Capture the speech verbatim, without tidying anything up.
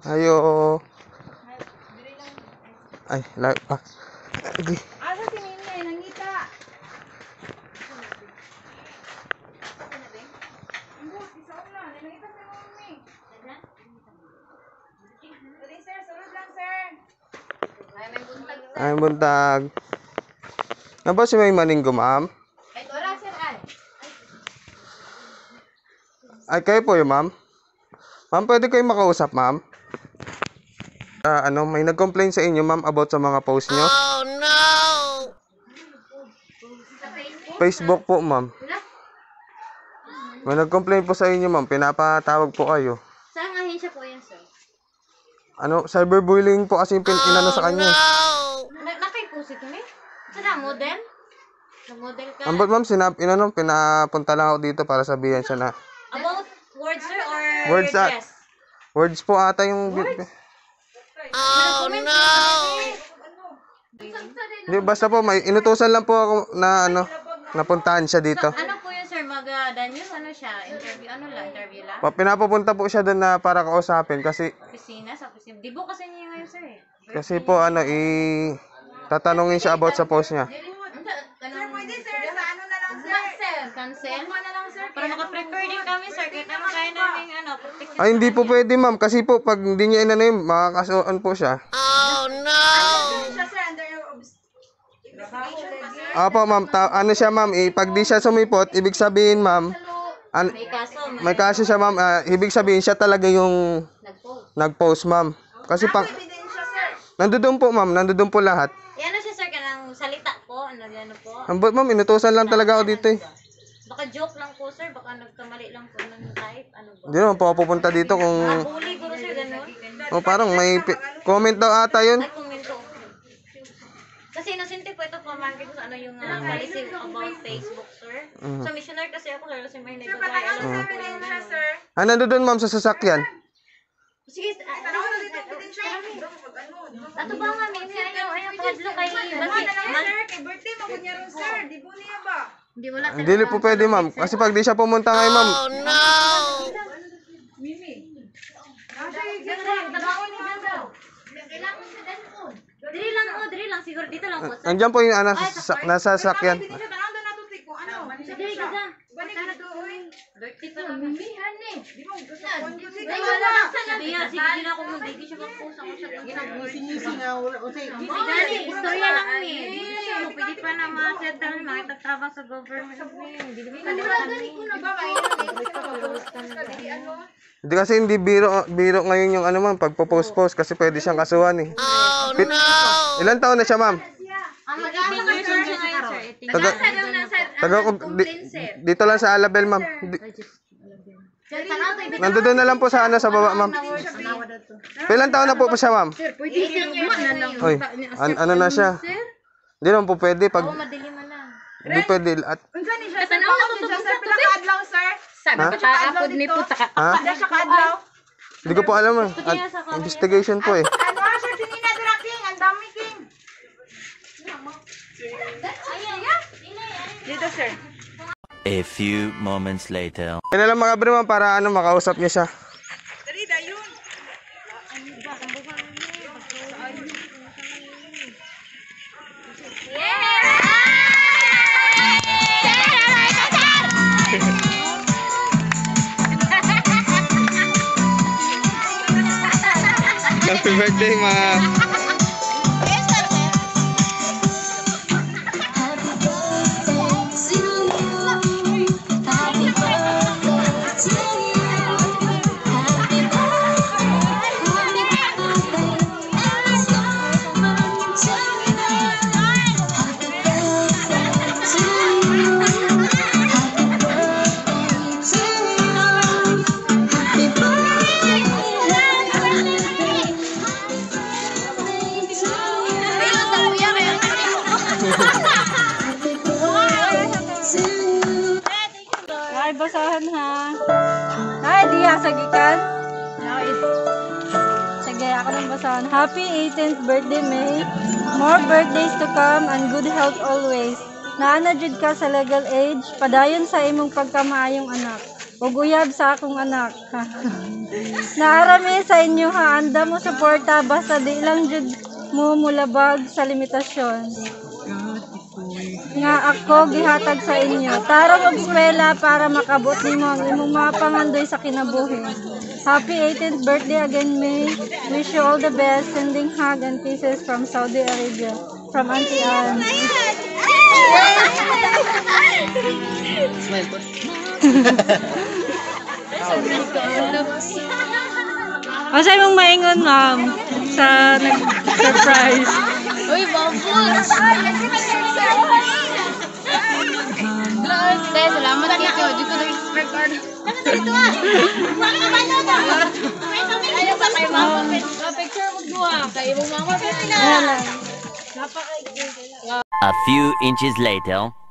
Ayo. Ay, lag pa. Okay. Asa si Ninay nangita? Ano, isa na, nangita si Mami. Dali sir, sunod lang sir. Ay, may buntag sir. Ay, buntag. Ano ba si May Maninggo, ma'am? Ay, wala sir ay. Ay, kayo po yun, ma'am? Ma'am, pwede kayo makausap, ma'am? Ah, ano, may nag-complain sa inyo, ma'am, about sa mga post nyo? Oh no! Sa Facebook? Facebook po, ma'am. Wala. May nag-complain po sa inyo, ma'am. Pinapatawag po kayo. Saan nga hinsya po yan sir? Ano, cyberbullying po kasi yung pin- inano sa kanya. Na nakaipusit mo eh? Saan model? Na-model ka? Ambot, ma'am, sinap, inano, pinapunta lang ako dito para sabihan siya na About words sir or Words, ah. dress? words po ata yung... Oh no! Hindi, basta po, may inutusan lang po ako na ano, napuntahan siya dito. Ano po yun sir? Mag-danyos ano siya? Interview? Ano lang? Interview lang? Pa- Pinapapunta po siya doon na para kausapin kasi Opisina? Sa opisina? Di bo kasi niya ngayon sir eh. kasi po ano i tatanungin siya about sa post niya. Sir, pwede sir, sa ano na lang sir? Cancel. Cancel? na lang sir. Para maka-prepare din kami sir. Kahit naman kaya namin ano, protection. Ay, hindi po pwede, ma'am, kasi po pag hindi niya inano yun, makakasuhan po siya. Oh no! Siya sir, under your investigation pa sir. Apo, ma'am, ta- ano siya, ma'am, eh, pag di siya sumipot, ibig sabihin, ma'am, an- May kaso. may kaso siya, ma'am, ah, ibig sabihin siya talaga yung Nag-post. nag-post, ma'am. Kasi pang Ebidensya sir. nandoon po, ma'am, nandoon po lahat. Yan na siya sir, kanang salita po. Ano yan po. Ambot, ma'am, inutusan lang talaga ako dito eh. Baka joke lang po sir. Baka nagkamali lang po ng type. Ano ba? Hindi naman po ako pupunta dito kung Bully ko sir, ganun. oh, parang may pi- comment daw ata yun. Ay, komento. Kasi inosente po ito pamangkin ko sa ano yung uh, policy about Facebook, sir. So, missionary kasi ako, sir. Kasi may nagbabahay. Alam mo po yung ano. sir. Ah, nandoon, ma'am, sa sasakyan. Sige, ah, Tanong mo dito, ebidensya. ato ba nga, may ayaw, ayaw, kadlo kay Ano na lang sir, kay birthday mo kunya ron sir, di po niya ba? Hindi, wala talaga. Hindi po pwede, ma'am. Kasi pag di siya pumunta ngayon, ma'am, Oh no! Mimi. Tabawin niyo dyan daw. Kailangan siya dyan po. Diri lang, oh, diri lang. Siguro dito lang po, sir. andyan po yung ano, sa, nasa sasakyan. Ebidensya, tanong doon nato si kung ano. Diri ka dyan. Balik na to, uy. Birthday pa lang. Mimihan eh. Di mo gusto ko yung sige. Ay, wala. Sabi yan, sige din ako mo. Hindi siya mag-post ako siya. Gani, istorya lang ni. Dito siya mo. Pwede pa na ma-settle. Makitatabang sa government. Hindi naman kami. Di ba kayo? Hindi kasi hindi biro, biro ngayon yung ano, ma'am, pagpo-post-post kasi pwede siyang kasuhan eh. Oh Pit- no! Ilan taon na siya, ma'am? Ang mag-ibig ngayon siya ngayon, sir. Taga, taga, di, dito lang sa Alabel, ma'am. Di, nandoon na lang po sa ano, sa baba, ma'am. Ilan taon na po pa siya, ma'am? eighteen years na lang. Oy, an- ano na siya? Hindi naman po pwede pag Oo, madali man lang. hindi pwede at Unsa ni siya sir? Katanaw na Bakit to, siya to, sir? to, Pila ka adlaw sir? Sabi Ha? pa kaapod ni po taka. ha? Pila siya ka adlaw? Hindi ko po alam eh. At- investigation po eh. Ano ah, sir? Sinina dira king, ang dami king. Dito sir. A few moments later. Kaya na lang mga bro, ma'am, para ano, makausap niya siya. Dali dayon. Happy birthday, ma'am. Ay, basahan ha. Ay, di ha, sagikan. Nice. Sige, ako nang basahan. Happy eighteenth birthday, May. More birthdays to come and good health always. Naana jud ka sa legal age, padayon sa imong pagkamaayong anak. ug uyab sa akong anak. Naarami sa inyo ha, anda mo suporta basta di lang jud mo mulabag sa limitasyon nga ako gihatag sa inyo. Tarong og eskwela para makabot nimo ang imong mga pangandoy sa kinabuhi. Happy eighteenth birthday again, May. Wish you all the best. Sending hug and kisses from Saudi Arabia. From Auntie Ann. Masay mong maingon, ma'am, sa nag-surprise. Uy, bambus! Dahil, salamat kayo. Di ko nag-record. Dito ah! Ayaw pa kayo mga picture mo duha. Kayo mo mga picture na. Ayan lang. A few inches later.